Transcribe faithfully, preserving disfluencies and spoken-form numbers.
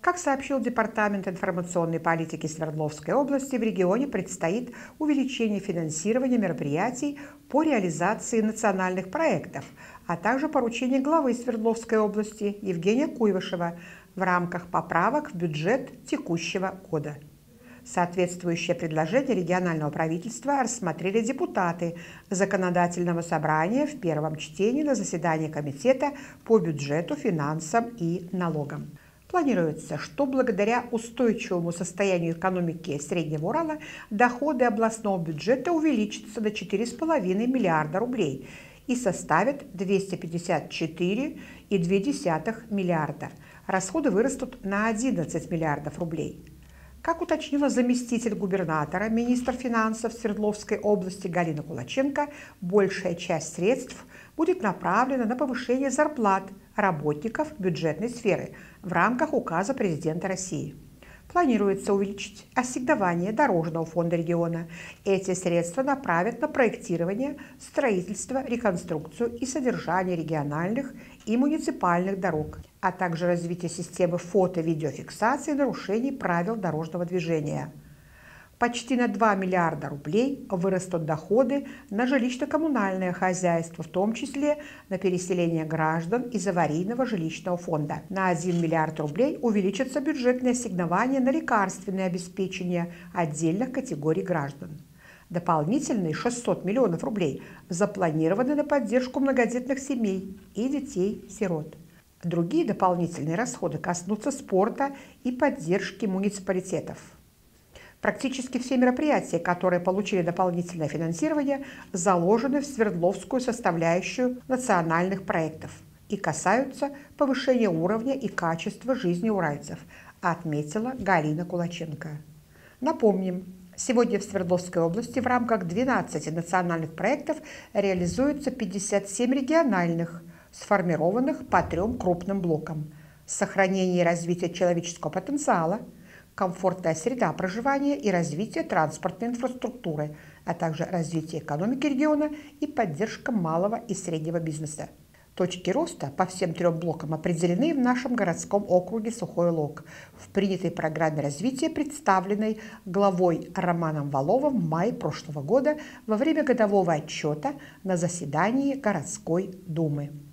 Как сообщил Департамент информационной политики Свердловской области, в регионе предстоит увеличение финансирования мероприятий по реализации национальных проектов, а также поручение главы Свердловской области Евгения Куйвашева в рамках поправок в бюджет текущего года. Соответствующее предложение регионального правительства рассмотрели депутаты Законодательного собрания в первом чтении на заседании Комитета по бюджету, финансам и налогам. Планируется, что благодаря устойчивому состоянию экономики Среднего Урала доходы областного бюджета увеличатся до четырёх с половиной миллиарда рублей и составят двести пятьдесят четыре и две десятых миллиарда. Расходы вырастут на одиннадцать миллиардов рублей. Как уточнила заместитель губернатора, министр финансов Свердловской области Галина Кулаченко, большая часть средств будет направлена на повышение зарплат работников бюджетной сферы в рамках указа президента России. Планируется увеличить ассигнование Дорожного фонда региона. Эти средства направят на проектирование, строительство, реконструкцию и содержание региональных и муниципальных дорог, а также развитие системы фото-видеофиксации нарушений правил дорожного движения. Почти на два миллиарда рублей вырастут доходы на жилищно-коммунальное хозяйство, в том числе на переселение граждан из аварийного жилищного фонда. На один миллиард рублей увеличатся бюджетные ассигнования на лекарственное обеспечение отдельных категорий граждан. Дополнительные шестьсот миллионов рублей запланированы на поддержку многодетных семей и детей-сирот. Другие дополнительные расходы коснутся спорта и поддержки муниципалитетов. Практически все мероприятия, которые получили дополнительное финансирование, заложены в Свердловскую составляющую национальных проектов и касаются повышения уровня и качества жизни уральцев, отметила Галина Кулаченко. Напомним, сегодня в Свердловской области в рамках двенадцати национальных проектов реализуется пятьдесят семь региональных, сформированных по трем крупным блокам: сохранение и развитие человеческого потенциала, комфортная среда проживания и развитие транспортной инфраструктуры, а также развитие экономики региона и поддержка малого и среднего бизнеса. Точки роста по всем трем блокам определены в нашем городском округе Сухой Лог в принятой программе развития, представленной главой Романом Валовым в мае прошлого года во время годового отчета на заседании городской думы.